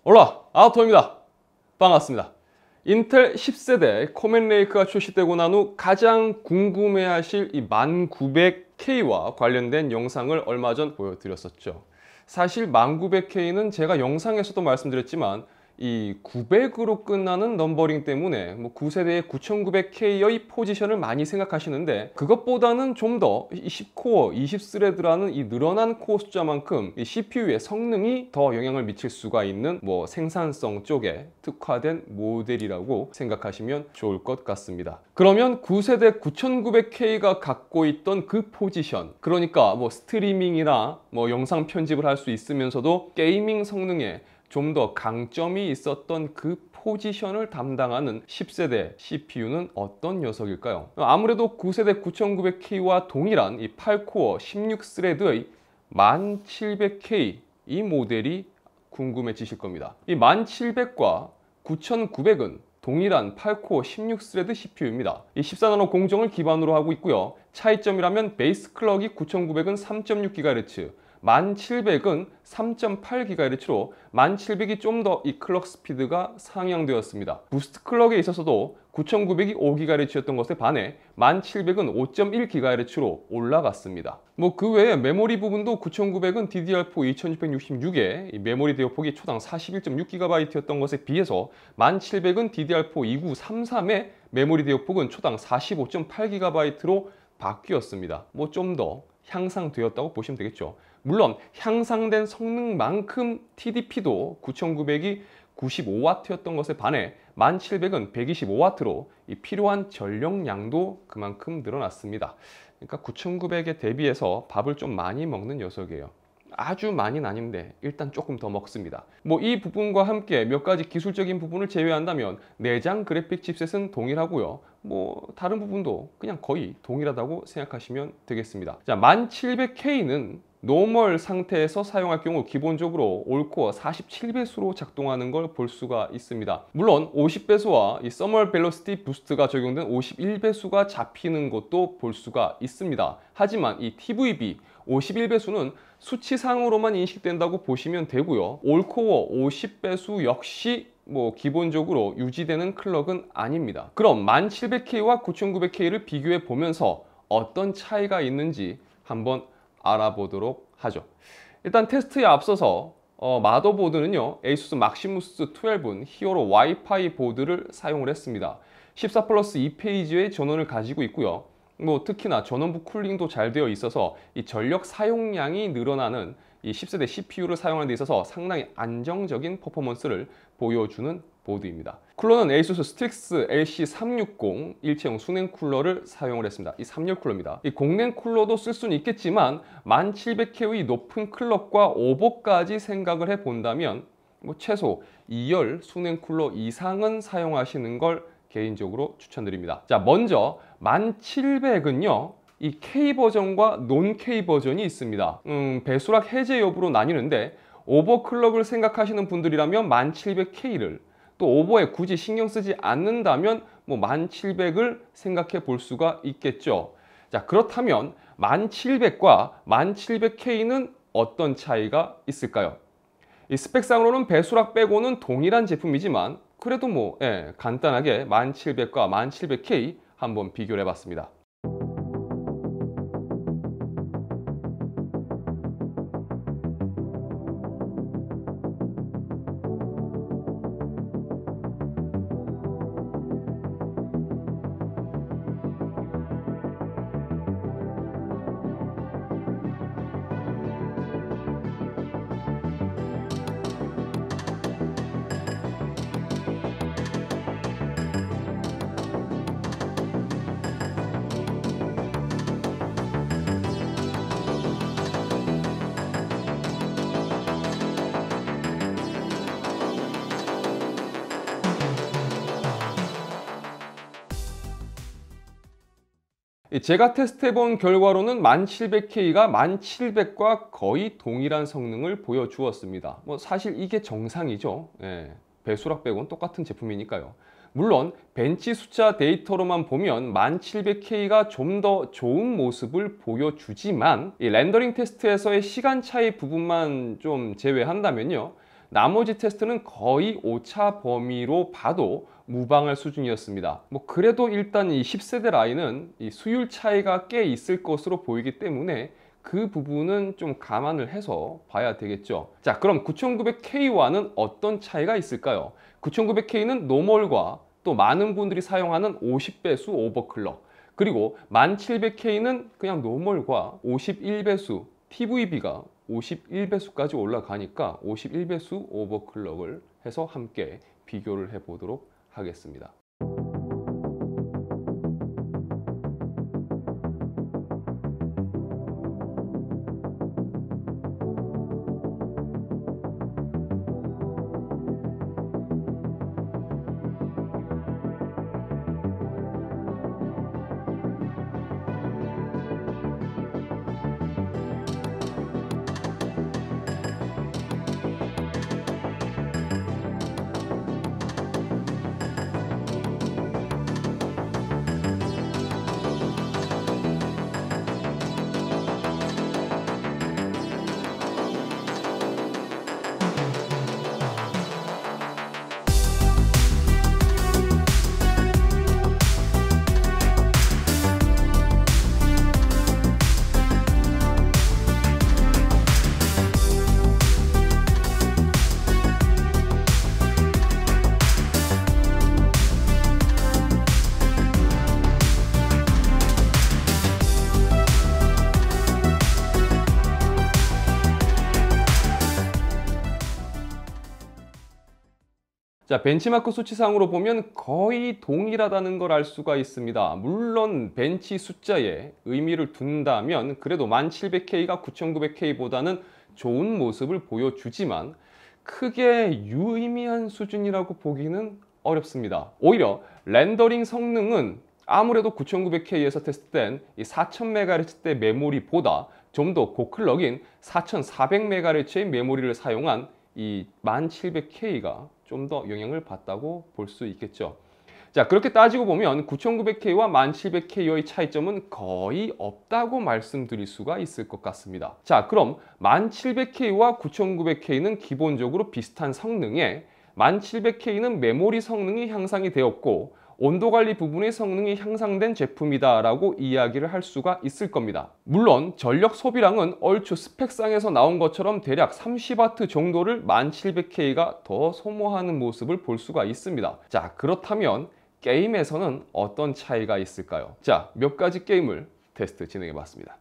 올라 아우터입니다. 반갑습니다. 인텔 10세대 코멘 레이크가 출시되고 난 후 가장 궁금해하실 이 1900K와 관련된 영상을 얼마 전 보여드렸었죠. 사실 1900K는 제가 영상에서도 말씀드렸지만 이 900으로 끝나는 넘버링 때문에 9세대의 9900K의 포지션을 많이 생각하시는데, 그것보다는 좀 더 10코어, 20스레드라는 이 늘어난 코어 숫자만큼 이 CPU의 성능이 더 영향을 미칠 수가 있는 생산성 쪽에 특화된 모델이라고 생각하시면 좋을 것 같습니다. 그러면 9세대 9900K가 갖고 있던 그 포지션, 그러니까 스트리밍이나 영상 편집을 할 수 있으면서도 게이밍 성능에 좀 더 강점이 있었던 그 포지션을 담당하는 10세대 CPU는 어떤 녀석일까요? 아무래도 9세대 9900K와 동일한 이 8코어 16스레드의 1700K 이 모델이 궁금해지실 겁니다. 이 1700과 9900은 동일한 8코어 16스레드 CPU입니다. 이 14나노 공정을 기반으로 하고 있고요. 차이점이라면 베이스 클럭이 9900은 3.6GHz, 1700은 3.8GHz로 1700이 좀 더 이 클럭 스피드가 상향되었습니다. 부스트 클럭에 있어서도 9900이 5GHz였던 것에 반해 1700은 5.1GHz로 올라갔습니다. 그 외에 메모리 부분도 9900은 DDR4 2666에 메모리 대역폭이 초당 41.6GB였던 것에 비해서 1700은 DDR4 2933의 메모리 대역폭은 초당 45.8GB로 바뀌었습니다. 좀 더 향상되었다고 보시면 되겠죠. 물론 향상된 성능만큼 TDP도 9900이 95W였던 것에 반해 1700은 125W로 필요한 전력량도 그만큼 늘어났습니다. 그러니까 9900에 대비해서 밥을 좀 많이 먹는 녀석이에요. 아주 많이는 아닌데 일단 조금 더 먹습니다. 이 부분과 함께 몇 가지 기술적인 부분을 제외한다면 내장 그래픽 칩셋은 동일하고요. 다른 부분도 그냥 거의 동일하다고 생각하시면 되겠습니다. 자, 1700K는 노멀 상태에서 사용할 경우 기본적으로 올코어 47배수로 작동하는 걸 볼 수가 있습니다. 물론 50배수와 이 서멀 벨로시티 부스트가 적용된 51배수가 잡히는 것도 볼 수가 있습니다. 하지만 이 TVB 51배수는 수치상으로만 인식된다고 보시면 되고요. 올코어 50배수 역시 기본적으로 유지되는 클럭은 아닙니다. 그럼 1700K와 9900K를 비교해 보면서 어떤 차이가 있는지 한번 알아보도록 하죠. 일단 테스트에 앞서서 마더보드는요, ASUS 막시무스 12 히어로 와이파이 보드를 사용을 했습니다. 14 플러스 2페이지의 전원을 가지고 있고요. 특히나 전원부 쿨링도 잘 되어 있어서 이 전력 사용량이 늘어나는 이 10세대 CPU를 사용하는 데 있어서 상당히 안정적인 퍼포먼스를 보여주는 보드입니다. 쿨러는 ASUS 스틱스 LC360 일체형 수냉 쿨러를 사용을 했습니다. 이 3열 쿨러입니다. 이 공냉 쿨러도 쓸 수는 있겠지만 1700K의 높은 클럭과 오버까지 생각을 해본다면 최소 2열 수냉 쿨러 이상은 사용하시는 걸 개인적으로 추천드립니다. 자, 먼저 1700은요 이 K 버전과 논 K 버전이 있습니다. 배수락 해제 여부로 나뉘는데, 오버클럭을 생각하시는 분들이라면 1700K를, 또 오버에 굳이 신경 쓰지 않는다면 1700을 생각해 볼 수가 있겠죠. 자, 그렇다면 1700과 1700K는 어떤 차이가 있을까요? 이 스펙상으로는 배수락 빼고는 동일한 제품이지만 그래도 간단하게 1700과 1700K 한번 비교를 해봤습니다. 제가 테스트해본 결과로는 1700K가 1700과 거의 동일한 성능을 보여주었습니다. 사실 이게 정상이죠. 배수락 빼고는 똑같은 제품이니까요. 물론 벤치 숫자 데이터로만 보면 1700K가 좀 더 좋은 모습을 보여주지만 이 렌더링 테스트에서의 시간 차이 부분만 좀 제외한다면요, 나머지 테스트는 거의 오차 범위로 봐도 무방할 수준이었습니다. 그래도 일단 이 10세대 라인은 이 수율 차이가 꽤 있을 것으로 보이기 때문에 그 부분은 좀 감안을 해서 봐야 되겠죠. 자, 그럼 9900K와는 어떤 차이가 있을까요? 9900K는 노멀과 또 많은 분들이 사용하는 50배수 오버클럭, 그리고 1700K는 그냥 노멀과 51배수, TVB가 51배수까지 올라가니까 51배수 오버클럭을 해서 함께 비교를 해보도록 하겠습니다. 자, 벤치마크 수치상으로 보면 거의 동일하다는 걸 알 수가 있습니다. 물론 벤치 숫자에 의미를 둔다면 그래도 1700K가 9900K보다는 좋은 모습을 보여주지만 크게 유의미한 수준이라고 보기는 어렵습니다. 오히려 렌더링 성능은 아무래도 9900K에서 테스트된 이 4000MHz대 메모리보다 좀 더 고클럭인 4400MHz의 메모리를 사용한 이 1700K가 좀 더 영향을 받다고 볼 수 있겠죠. 자, 그렇게 따지고 보면 9900K와 1700K의 차이점은 거의 없다고 말씀드릴 수가 있을 것 같습니다. 자, 그럼 1700K와 9900K는 기본적으로 비슷한 성능에 1700K는 메모리 성능이 향상이 되었고 온도관리 부분의 성능이 향상된 제품이다라고 이야기를 할 수가 있을 겁니다. 물론 전력 소비량은 얼추 스펙상에서 나온 것처럼 대략 30W 정도를 1700K가 더 소모하는 모습을 볼 수가 있습니다. 자, 그렇다면 게임에서는 어떤 차이가 있을까요? 자, 몇 가지 게임을 테스트 진행해 봤습니다.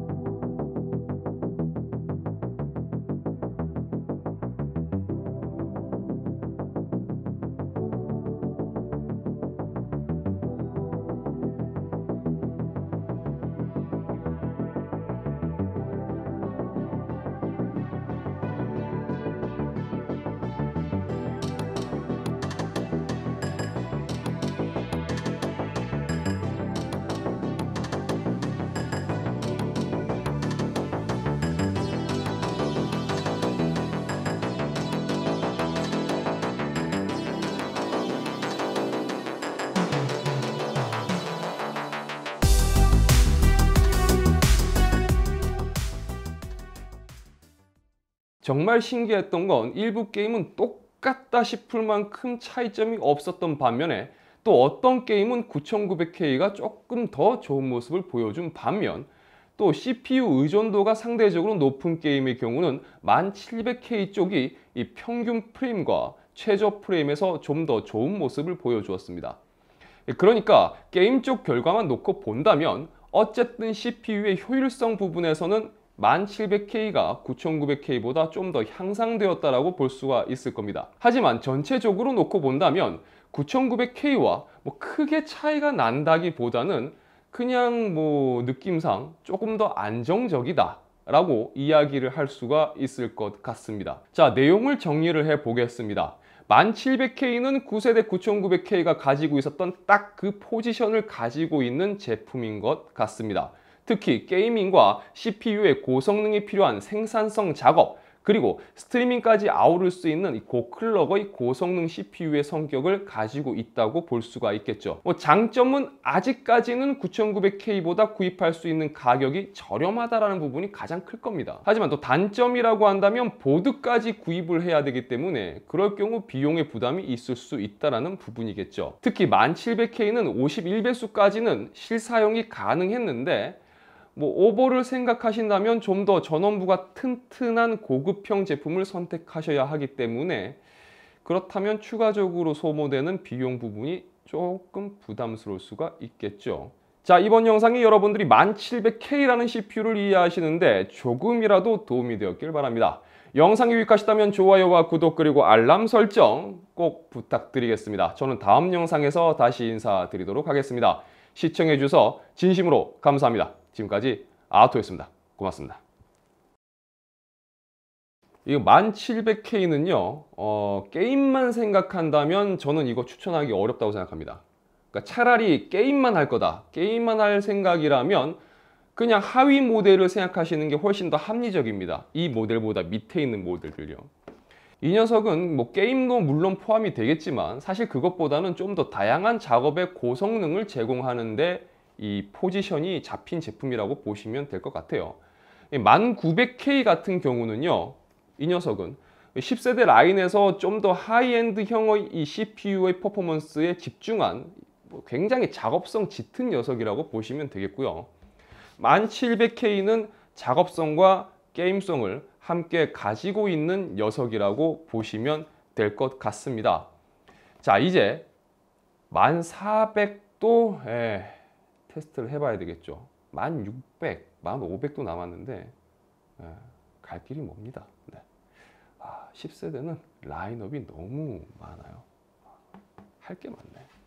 정말 신기했던 건 일부 게임은 똑같다 싶을 만큼 차이점이 없었던 반면에 또 어떤 게임은 9900K가 조금 더 좋은 모습을 보여준 반면 또 CPU 의존도가 상대적으로 높은 게임의 경우는 1700K 쪽이 이 평균 프레임과 최저 프레임에서 좀 더 좋은 모습을 보여주었습니다. 그러니까 게임 쪽 결과만 놓고 본다면 어쨌든 CPU의 효율성 부분에서는 1700K가 9900K보다 좀 더 향상되었다라고 볼 수가 있을 겁니다. 하지만 전체적으로 놓고 본다면 9900K와 크게 차이가 난다기보다는 그냥 느낌상 조금 더 안정적이다 라고 이야기를 할 수가 있을 것 같습니다. 자, 내용을 정리를 해 보겠습니다. 1700K는 9세대 9900K가 가지고 있었던 딱 그 포지션을 가지고 있는 제품인 것 같습니다. 특히 게이밍과 CPU의 고성능이 필요한 생산성 작업, 그리고 스트리밍까지 아우를 수 있는 이 고클럭의 고성능 CPU의 성격을 가지고 있다고 볼 수가 있겠죠. 장점은 아직까지는 9900K보다 구입할 수 있는 가격이 저렴하다라는 부분이 가장 클 겁니다. 하지만 또 단점이라고 한다면 보드까지 구입을 해야 되기 때문에 그럴 경우 비용의 부담이 있을 수 있다는 부분이겠죠. 특히 1700K는 51배수까지는 실사용이 가능했는데 오버를 생각하신다면 좀 더 전원부가 튼튼한 고급형 제품을 선택하셔야 하기 때문에 그렇다면 추가적으로 소모되는 비용 부분이 조금 부담스러울 수가 있겠죠. 자, 이번 영상이 여러분들이 1700K라는 CPU를 이해하시는데 조금이라도 도움이 되었길 바랍니다. 영상이 유익하시다면 좋아요와 구독 그리고 알람 설정 꼭 부탁드리겠습니다. 저는 다음 영상에서 다시 인사드리도록 하겠습니다. 시청해주셔서 진심으로 감사합니다. 지금까지 아토였습니다. 고맙습니다. 이거 1700K는요, 게임만 생각한다면 저는 이거 추천하기 어렵다고 생각합니다. 그러니까 차라리 게임만 할 거다. 게임만 할 생각이라면 그냥 하위 모델을 생각하시는 게 훨씬 더 합리적입니다. 이 모델보다 밑에 있는 모델들요. 이 녀석은 게임도 물론 포함이 되겠지만 사실 그것보다는 좀 더 다양한 작업의 고성능을 제공하는데 이 포지션이 잡힌 제품이라고 보시면 될 것 같아요. 1900K 같은 경우는요, 이 녀석은 10세대 라인에서 좀 더 하이엔드형의 이 CPU의 퍼포먼스에 집중한 굉장히 작업성 짙은 녀석이라고 보시면 되겠고요. 1700K는 작업성과 게임성을 함께 가지고 있는 녀석이라고 보시면 될 것 같습니다. 자, 이제 1400도 테스트를 해봐야 되겠죠. 1600, 1500도 남았는데 갈 길이 멉니다. 네. 10세대는 라인업이 너무 많아요. 할 게 많네.